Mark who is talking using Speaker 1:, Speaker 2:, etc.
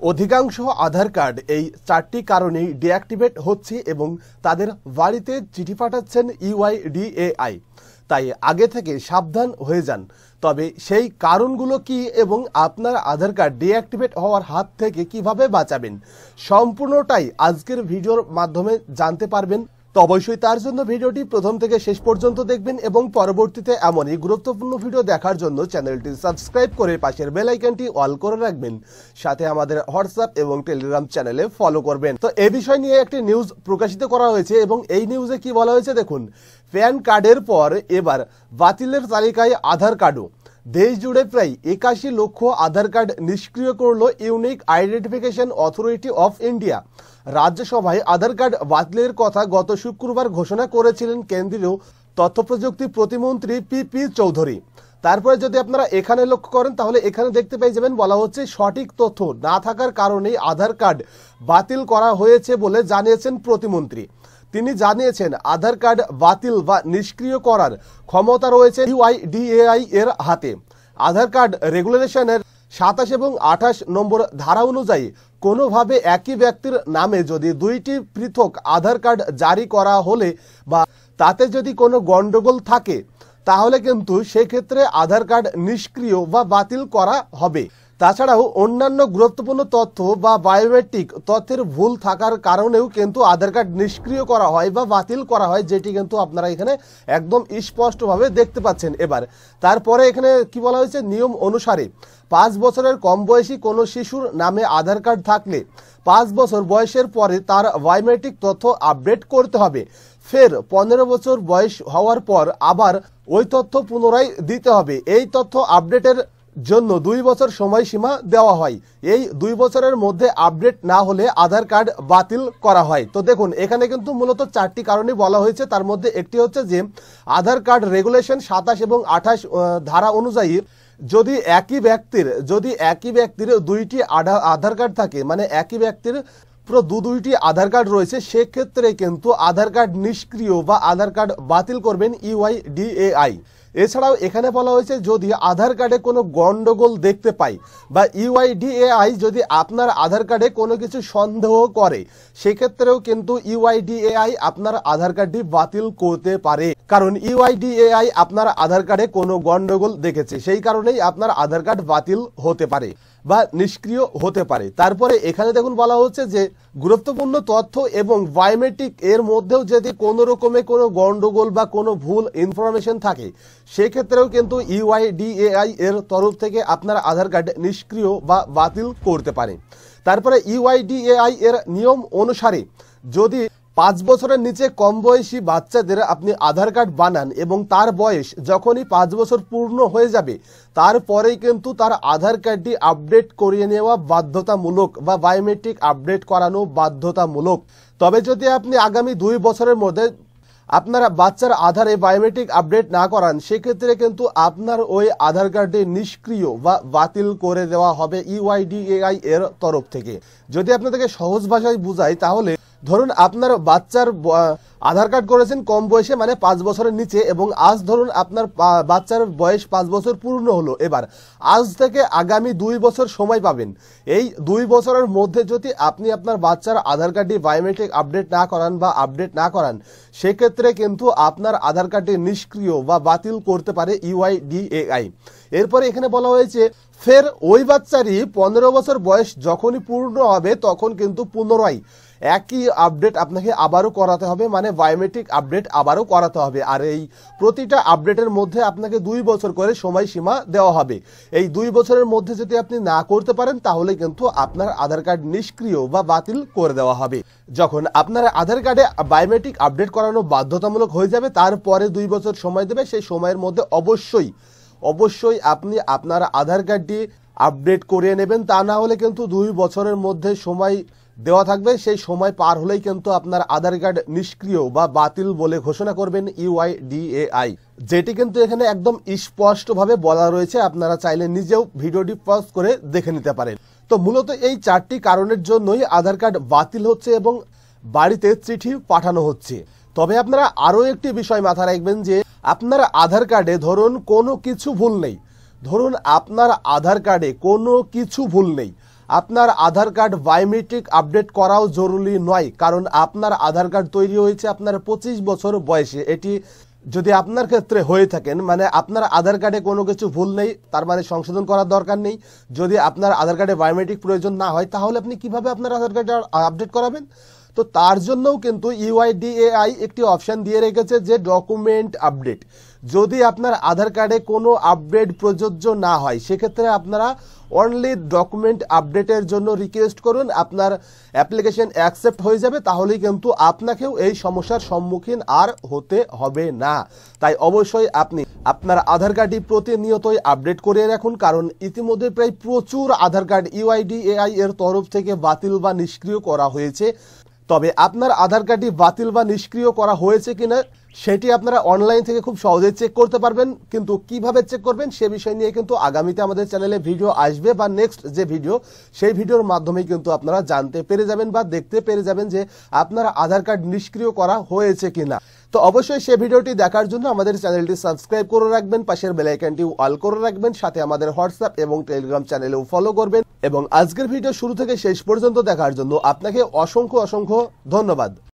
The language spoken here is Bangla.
Speaker 1: অধিকাংশ আধার কার্ড এই চারটি কারণেই ডিঅ্যাক্টিভেট হচ্ছে এবং তাদের বাড়িতে চিঠি পাঠাচ্ছেন ইউআইডিএআই। তাই আগে থেকে সাবধান হয়ে যান। তবে সেই কারণগুলো কি এবং আপনার আধার কার্ড ডিঅ্যাক্টিভেট হওয়ার হাত থেকে কিভাবে বাঁচাবেন, সম্পূর্ণটাই আজকের ভিডিওর মাধ্যমে জানতে পারবেন। তো অবশ্যই তার জন্য ভিডিওটি প্রথম থেকে শেষ পর্যন্ত দেখবেন এবং পরবর্তীতে এমনই গুরুত্বপূর্ণ ভিডিও দেখার জন্য চ্যানেলটি সাবস্ক্রাইব করে পাশের বেল আইকনটি অল করে রাখবেন। সাথে আমাদের হোয়াটসঅ্যাপ এবং টেলিগ্রাম চ্যানেলে ফলো করবেন। তো এই বিষয় নিয়ে একটি নিউজ প্রকাশিত করা হয়েছে এবং এই নিউজে কি বলা হয়েছে দেখুন। প্যান কার্ডের পর এবার বাতিলের তালিকায় আধার কার্ডও। দেশ জুড়ে প্রায় 81 লক্ষ আধার কার্ড নিষ্ক্রিয় করল unique identification authority of India. রাজ্যসভায় আধার কার্ড বাতিলের কথা গত শুক্রবার ঘোষণা করেছিলেন কেন্দ্রীয় তথ্য প্রযুক্তি প্রতিমন্ত্রী পিপি চৌধুরী। তারপরে যদি আপনারা এখানে লক্ষ্য করেন তাহলে এখানে দেখতে পেয়ে যাবেন বলা হচ্ছে সঠিক তথ্য না থাকার কারণেই আধার কার্ড বাতিল করা হয়েছে বলে জানিয়েছেন প্রতিমন্ত্রী। তিনি জানিয়েছেন আধার কার্ড বাতিল বা নিষ্ক্রিয় করার ক্ষমতা রয়েছে ইউআইডিএআই এর হাতে। আধার কার্ড রেগুলেশনের 27 এবং 28 নম্বর ধারা অনুযায়ী কোনোভাবে একই ব্যক্তির নামে যদি দুইটি পৃথক আধার কার্ড জারি করা হলে বা তাতে যদি কোনো গন্ডগোল থাকে তাহলে কিন্তু সেক্ষেত্রে আধার কার্ড নিষ্ক্রিয় বা বাতিল করা হবে। তাছাড়াও অন্যান্য গুরুত্বপূর্ণ তথ্য বা বায়োমেট্রিক তথ্যের ভুল থাকার কারণেও কিন্তু আধার কার্ড নিষ্ক্রিয় করা হয় বা বাতিল করা হয়, যেটি কিন্তু আপনারা এখানে একদম স্পষ্টভাবে দেখতে পাচ্ছেন। এবার তারপরে এখানে কি বলা হয়েছে, নিয়ম অনুসারে 5 বছরের কম বয়সী কোনো শিশুর নামে আধার কার্ড থাকলে 5 বছর বয়সের পরে তার বায়োমেট্রিক তথ্য আপডেট করতে হবে। ফের 15 বছর বয়স হওয়ার পর আবার ওই তথ্য পুনরায় দিতে হবে। এই তথ্য আপডেটের জন্য 2 বছর সময়সীমা দেওয়া হয়। এই 2 বছরের মধ্যে আপডেট না হলে আধার কার্ড বাতিল করা হয়। তো দেখুন এখানে কিন্তু মূলত 4টি কারণে বলা হয়েছে। তার মধ্যে একটি হচ্ছে যে আধার কার্ড রেগুলেশন 27 এবং 28 ধারা অনুযায়ী যদি একই ব্যক্তির দুইটি আধার কার্ড থাকে, মানে একই ব্যক্তির পুরো দুইটি আধার কার্ড রয়েছে, সেক্ষেত্রে কিন্তু আধার কার্ড নিষ্ক্রিয় বা আধার কার্ড বাতিল করবেন ইউআইডিএআই। এছাড়াও এখানে বলা হয়েছে যদি আধার কার্ডে কোনো গন্ডগোল দেখতে পাই বা ইউআইডিএআই যদি আপনার আধার কার্ডে কোনো কিছু সন্দেহ করে, সেক্ষেত্রেও কিন্তু ইউআইডিএআই আপনার আধার কার্ডটি বাতিল করতে পারে। কারণ ইউআইডিএআই আপনার আধার কার্ডে কোনো গন্ডগোল দেখেছে, সেই কারণেই আপনার আধার কার্ড বাতিল হতে পারে বা নিষ্ক্রিয় হতে পারে। তারপরে এখানে দেখুন বলা হচ্ছে যে গুরুত্বপূর্ণ তথ্য এবং বায়োমেট্রিক এর মধ্যেও যদি কোনো রকমে কোনো গন্ডগোল বা কোনো ভুল ইনফরমেশন থাকে, সেক্ষেত্রেও কিন্তু ইউআইডিএআই এর তরফ থেকে আপনার আধার কার্ড নিষ্ক্রিয় বা বাতিল করতে পারে। তারপরে ইউআইডিএআই এর নিয়ম অনুসারে যদি 5 বছরের নিচে কম বয়সী বাচ্চাদের আপনি আধার কার্ড বানান এবং তার বয়স যখনই 5 বছর পূর্ণ হয়ে যাবে তারপরেই কিন্তু তার আধার কার্ডটি আপডেট করিয়ে নেওয়া বাধ্যতামূলক বা বায়োমেট্রিক আপডেট করানো বাধ্যতামূলক। তবে যদি আপনি আগামী 2 বছরের মধ্যে আপনার বাচ্চার আধারে বায়োমেট্রিক আপডেট না করান, সেক্ষেত্রে কিন্তু আপনার ওই আধার কার্ডটি নিষ্ক্রিয় বা বাতিল করে দেওয়া হবে ইউআইডিএআই এর তরফ থেকে। যদি আপনাদেরকে সহজ ভাষায় বুঝাই তাহলে ধরুন আপনার বাচ্চার আধার কার্ড করেছেন কম বয়সে, মানে 5 বছরের নিচে, এবং আজ ধরুন আপনার বাচ্চার বয়স 5 বছর পূর্ণ হলো। এবার আজ থেকে আগামী 2 বছর সময় পাবেন। এই 2 বছরের মধ্যে যদি আপনি আপনার বাচ্চার আধার কার্ডটি বায়োমেট্রিক আপডেট না করান বা আপডেট না করান, সেক্ষেত্রে কিন্তু আপনার আধার কার্ডটি নিষ্ক্রিয় বা বাতিল করতে পারে ইউআইডিএআই। এরপরে এখানে বলা হয়েছে ফের ওই বাচ্চারই 15 বছর বয়স যখনই পূর্ণ হবে তখন কিন্তু পুনরায় একই আপডেট আপনাকে আবারও করাতে হবে, মানে বায়োমেট্রিক আপডেট আবারও করাতে হবে। আর এই প্রতিটা আপডেটের মধ্যে আপনাকে 2 বছর করে সময়সীমা দেওয়া হবে। এই 2 বছরের মধ্যে যদি আপনি না করতে পারেন তাহলে কিন্তু আপনার আধার কার্ড নিষ্ক্রিয় বা বাতিল করে দেওয়া হবে। যখন আপনার আধার কার্ডে বায়োমেট্রিক আপডেট করানো বাধ্যতামূলক হয়ে যাবে তারপরে 2 বছর সময় দেবে। সেই সময়ের মধ্যে অবশ্যই আপনি আপনার আধার কার্ডটি আপডেট করিয়ে নেবেন। তা না হলে কিন্তু 2 বছরের মধ্যে সময় দেওয়া থাকবে, সেই সময় পার হলেই কিন্তু আপনার আধার কার্ড নিষ্ক্রিয় বা বাতিল বলে ঘোষণা করবেন ইউআইডিএআই, যেটি কিন্তু এখানে একদম স্পষ্টভাবে বলা রয়েছে। আপনারা চাইলে নিজেও ভিডিওটি পজ করে দেখে নিতে পারেন। তো মূলত এই 4টি কারণের জন্যই আধার কার্ড বাতিল হচ্ছে এবং বাড়িতে চিঠি পাঠানো হচ্ছে। তবে আপনারা আরও একটি বিষয় মাথায় রাখবেন যে আপনার আধার কার্ডে ধরুন কোনো কিছু ভুল নেই, আপনার আধার কার্ড বায়োমেট্রিক আপডেট করাও জরুরি নয়, কারণ আপনার আধার কার্ড তৈরি হয়েছে আপনার 25 বছর বয়সে। এটি যদি আপনার ক্ষেত্রে হয়ে থাকেন, মানে আপনার আধার কার্ডে কোনো কিছু ভুল নেই, তার মানে সংশোধন করার দরকার নেই। যদি আপনার আধার কার্ডে বায়োমেট্রিক প্রয়োজন না হয়, তাহলে আপনি কিভাবে আপনার আধার কার্ড আপডেট করাবেন? তো তার জন্যও কিন্তু ইউআইডিএআই একটি অপশান দিয়ে রেখেছে যে ডকুমেন্ট আপডেট। যদি আপনার আধার কার্ডে কোনো আপডেট প্রযোজ্য না হয়, সেক্ষেত্রে আপনারা অনলি ডকুমেন্ট আপডেটের জন্য রিকোয়েস্ট করুন, আপনার অ্যাপ্লিকেশন অ্যাকসেপ্ট হয়ে যাবে। তাহলেই কিন্তু আপনাকেও এই সমস্যার সম্মুখীন আর হতে হবে না। তাই অবশ্যই আপনি আপনার আধার কার্ডটি প্রতিনিয়তই আপডেট করে রাখুন, কারণ ইতিমধ্যে প্রায় প্রচুর আধার কার্ড ইউআইডিএআই এর তরফ থেকে বাতিল বা নিষ্ক্রিয় করা হয়েছে। তবে আপনার আধার কার্ডটি বাতিল বা নিষ্ক্রিয় করা হয়েছে কিনা সেটি আপনারা অনলাইন থেকে খুব সহজেই চেক করতে পারবেন। কিন্তু কিভাবে চেক করবেন সে বিষয় নিয়ে কিন্তু আগামীতে আমাদের চ্যানেলে ভিডিও আসবে, বা নেক্সট যে ভিডিও সেই ভিডিওর মাধ্যমে কিন্তু আপনারা জানতে পেরে যাবেন বা দেখতে পেরে যাবেন যে আপনার আধার কার্ড নিষ্ক্রিয় করা হয়েছে কিনা। তো অবশ্যই সেই ভিডিওটি দেখার জন্য আমাদের চ্যানেলটি সাবস্ক্রাইব করে রাখবেন, পাশের বেল আইকনটি অল করে রাখবেন, সাথে আমাদের হোয়াটসঅ্যাপ এবং টেলিগ্রাম চ্যানেলেও ফলো করবেন। এবং আজকের ভিডিও শুরু থেকে শেষ পর্যন্ত দেখার জন্য আপনাকে অসংখ্য ধন্যবাদ।